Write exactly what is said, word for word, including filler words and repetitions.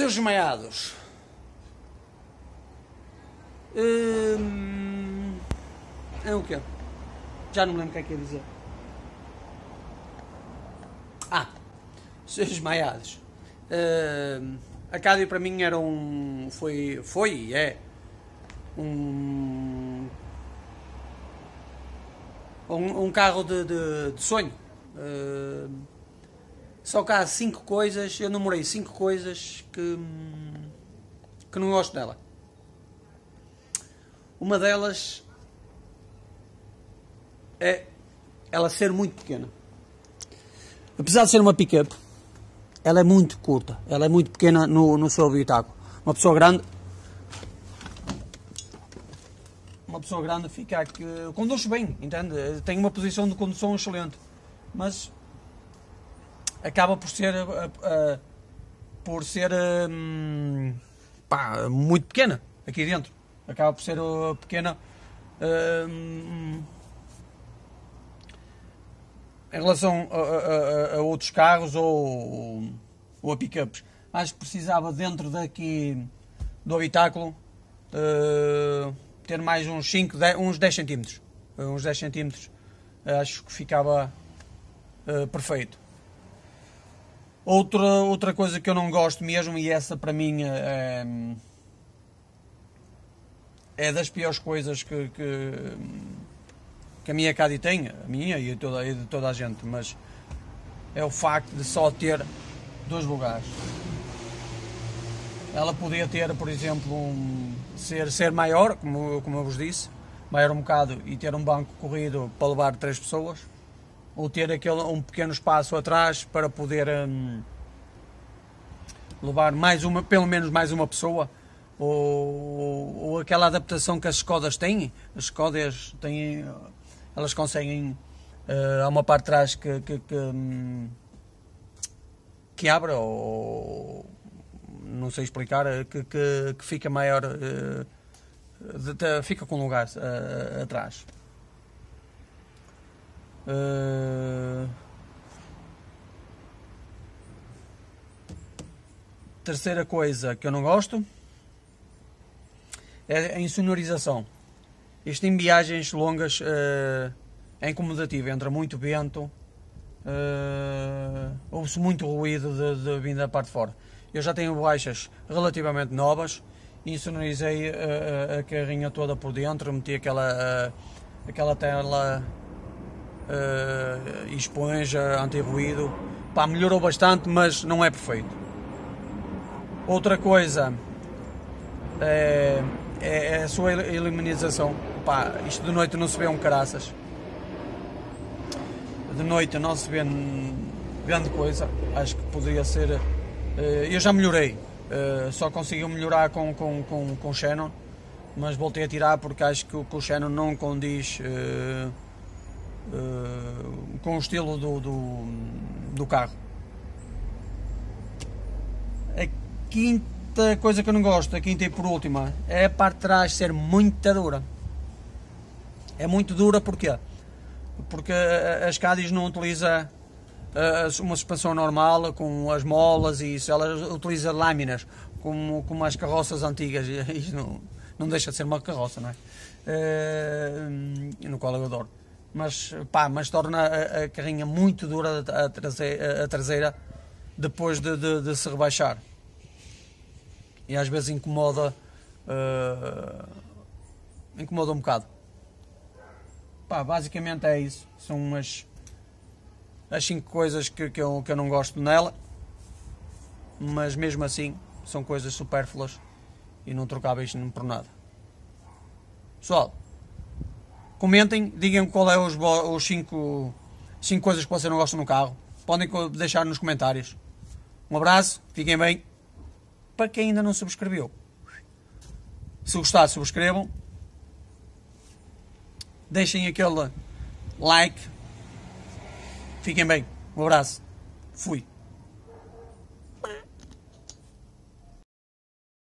Seus desmaiados. Hum, é o quê? Já não me lembro o que é que ia dizer. Ah, seus desmaiados. Hum, a Cádio para mim era um... Foi, foi e é um... Um, um carro de, de, de sonho. Hum, só que há cinco coisas, eu namorei cinco coisas que, que não gosto dela. Uma delas é ela ser muito pequena. Apesar de ser uma pick-up, ela é muito curta, ela é muito pequena no, no seu habitáculo. Uma pessoa grande, uma pessoa grande fica aqui, conduz bem, entende? Tem uma posição de condução excelente, mas acaba por ser, uh, uh, por ser uh, pá, muito pequena aqui dentro. Acaba por ser uh, pequena uh, em relação a, a, a outros carros ou, ou a pick-ups. Acho que precisava dentro daqui do habitáculo uh, ter mais uns cinco, dez, uns dez centímetros. Uns dez centímetros acho que ficava uh, perfeito. Outra, outra coisa que eu não gosto mesmo, e essa para mim é, é das piores coisas que, que, que a minha Cádio tem, a minha e, toda, e de toda a gente, mas é o facto de só ter dois lugares. Ela podia ter, por exemplo, um, ser, ser maior, como, como eu vos disse, maior um bocado e ter um banco corrido para levar três pessoas, ou ter aquele, um pequeno espaço atrás para poder hum, levar mais uma, pelo menos mais uma pessoa, ou, ou aquela adaptação que as Skodas têm. As Skodas têm, elas conseguem, uh, há uma parte de trás que, que, que, hum, que abre, ou não sei explicar, que, que, que fica maior, uh, de, de, fica com lugar uh, atrás. Uh... Terceira coisa que eu não gosto é a insonorização. Isto em viagens longas uh, é incomodativo, entra muito vento, uh, ouve-se muito ruído de, de vindo da parte de fora. Eu já tenho baixas relativamente novas, insonorizei uh, a carrinha toda por dentro, meti aquela, uh, aquela tela Uh, esponja anti-ruído, pá, melhorou bastante, mas não é perfeito. Outra coisa é, é, é a sua iluminização. Pá, isto de noite não se vê um caraças, de noite não se vê grande coisa. Acho que poderia ser, uh, eu já melhorei, uh, só consegui melhorar com, com, com, com o Xenon, mas voltei a tirar porque acho que o, que o Xenon não condiz uh, Uh, com o estilo do, do, do carro. A quinta coisa que eu não gosto, a quinta e por última, é a parte de trás ser muito dura. É muito dura porquê? Porque as Cádios não utiliza uh, uma suspensão normal com as molas e isso, ela utiliza lâminas como, como as carroças antigas. Isto não, não deixa de ser uma carroça, não é? Uh, no qual eu adoro. Mas, pá, mas torna a, a carrinha muito dura a traseira, a traseira depois de, de, de se rebaixar. E às vezes incomoda, uh, incomoda um bocado. Pá, basicamente é isso. São as, as cinco coisas que, que, eu, que eu não gosto nela. Mas mesmo assim, são coisas supérfluas e não trocáveis por nada. Pessoal, comentem, digam qual é os, os cinco, cinco coisas que vocês não gostam no carro. Podem deixar nos comentários. Um abraço, fiquem bem. Para quem ainda não subscreveu, se gostar, subscrevam. Deixem aquele like. Fiquem bem. Um abraço. Fui.